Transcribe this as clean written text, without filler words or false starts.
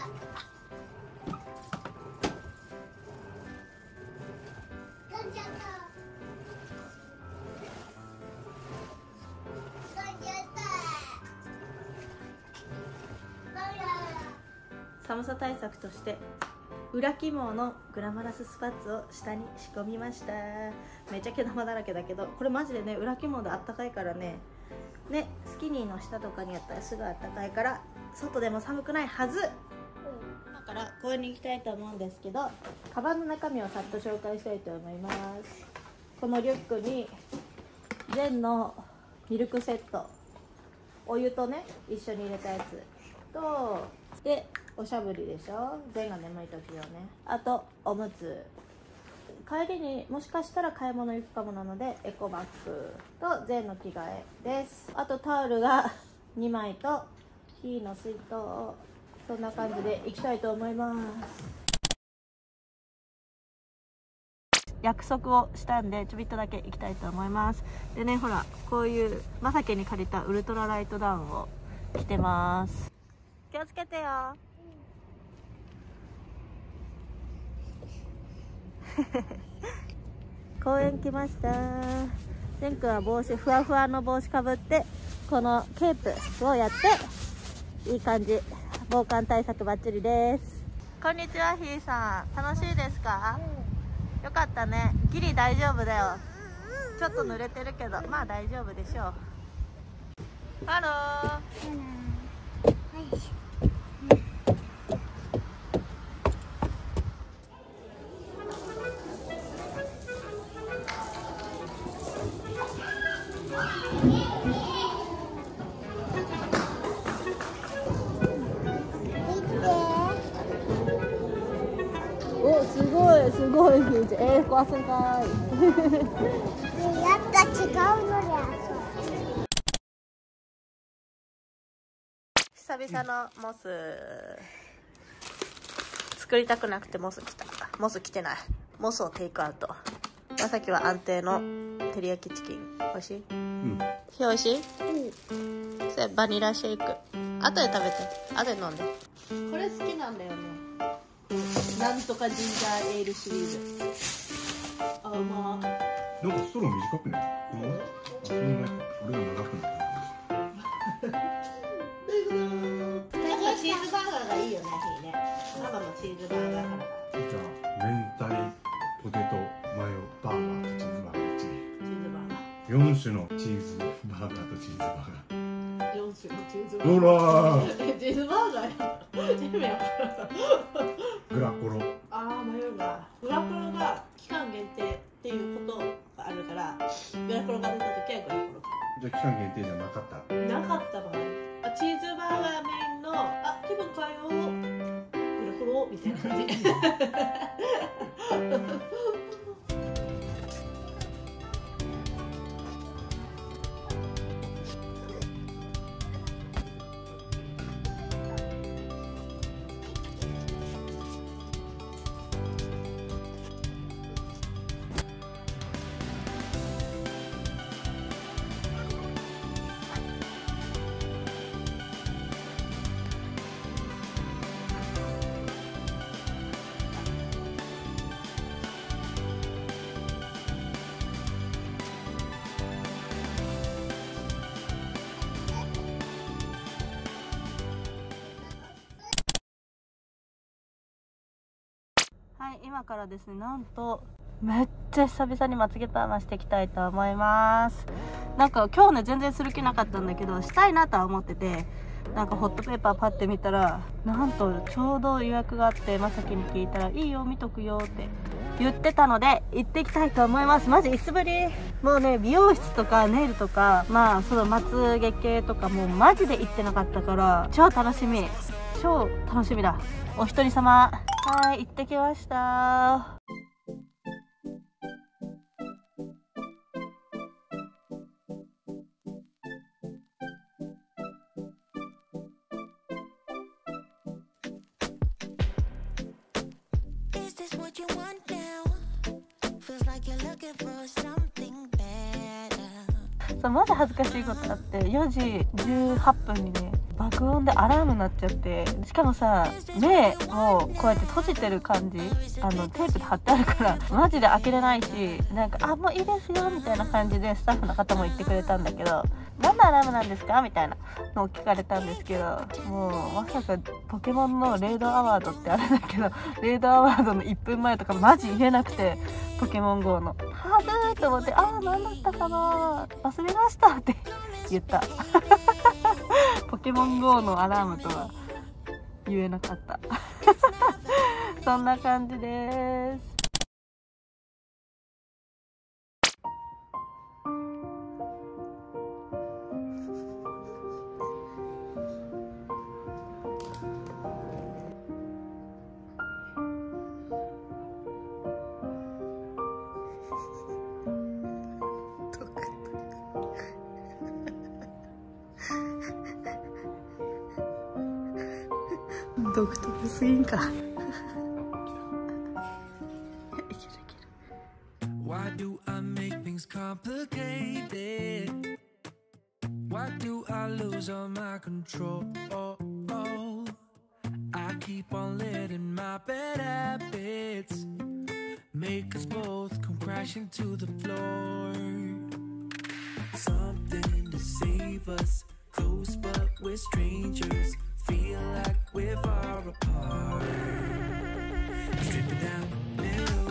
寒さ対策として裏起毛のグラマラススパッツを下に仕込みました。めっちゃ毛玉だらけだけど、これマジでね、裏起毛であったかいからね、スキニーの下とかにやったらすぐあったかいから、外でも寒くないはず。今から公園に行きたいと思うんですけど、カバンの中身をさっと紹介したいと思います。このリュックにゼンのミルクセット、お湯とね一緒に入れたやつと、でおしゃぶりでしょ、ゼンが眠い時用ね。あとおむつ、帰りにもしかしたら買い物行くかもなのでエコバッグとゼンの着替えです。あとタオルが2枚と火の水筒、そんな感じで行きたいと思います。約束をしたんでちょびっとだけ行きたいと思います。でね、ほらこういうまさきに借りたウルトラライトダウンを着てます。気をつけてよ。公園来ました。ゼン君は帽子、ふわふわの帽子かぶってこのケープをやっていい感じ、防寒対策バッチリです。こんにちは、ひーさん。楽しいですか？よかったね。ギリ大丈夫だよ。ちょっと濡れてるけどまあ大丈夫でしょう。ハロー。お、すごいすごいひーちゃん、壊すんかい。 やった違うので久々のモス作りたくなくてモス来た。モス来てない。モスをテイクアウト。まさきは安定の照り焼きチキン。おいしい？うん。ひおいしい？うん。それバニラシェイク。後で食べて。後で飲んで。これ好きなんだよね。なんとかジンジャーエールシリーズ。あ、うま。 なんかストロー短くない？そんな俺が長くなった。 チーズバーガーがいいよね、ひーね。パパもチーズバーガーから。 じゃあ明太ポテトマヨバーガーとチーズバーガー1。チーズバーガー。4種のチーズバーガーとチーズバーガー。4種のチーズバーガー。ほら。 チーズバーガーや。チームやから。 グラコロ。 ああ、迷うな。グラコロが期間限定っていうことがあるから、グラコロが出た時はグラコロ。 じゃあ期間限定じゃなかった。 なかった場合、チーズバーガーメインの気分変えようグラコロみたいな感じ。はい、今からですね、なんとめっちゃ久々にまつげパーマしていきたいと思います。なんか今日ね全然する気なかったんだけど、したいなとは思ってて、なんかホットペーパーパッて見たら、なんとちょうど予約があって、まさきに聞いたら「いいよ見とくよ」って言ってたので行ってきたいと思います。マジいつぶり。もうね、美容室とかネイルとか、まあそのまつげ系とかもうマジで行ってなかったから超楽しみ、超楽しみだ。お一人様。はい、行ってきました。そう、まだ恥ずかしいことあって、4時18分にね爆音でアラームになっちゃって、しかもさ目をこうやって閉じてる感じ、テープで貼ってあるからマジで開けれないし、なんかもういいですよみたいな感じでスタッフの方も言ってくれたんだけど、何のアラームなんですかみたいなのを聞かれたんですけど、もうまさかポケモンのレイドアワードってあれだけど、レイドアワードの1分前とかマジ言えなくて、ポケモン GO のはずーと思って、何だったかな忘れましたって言ったポケモン GO のアラームとは言えなかったそんな感じです。独特すぎんかいけるいける。 Why do I make things complicated? Why do I lose all my control? I keep on letting my bad habits make us both come crashing to the floor. Something to save us, close but we're strangers. Feel like we're far apart. Stripping down the middle.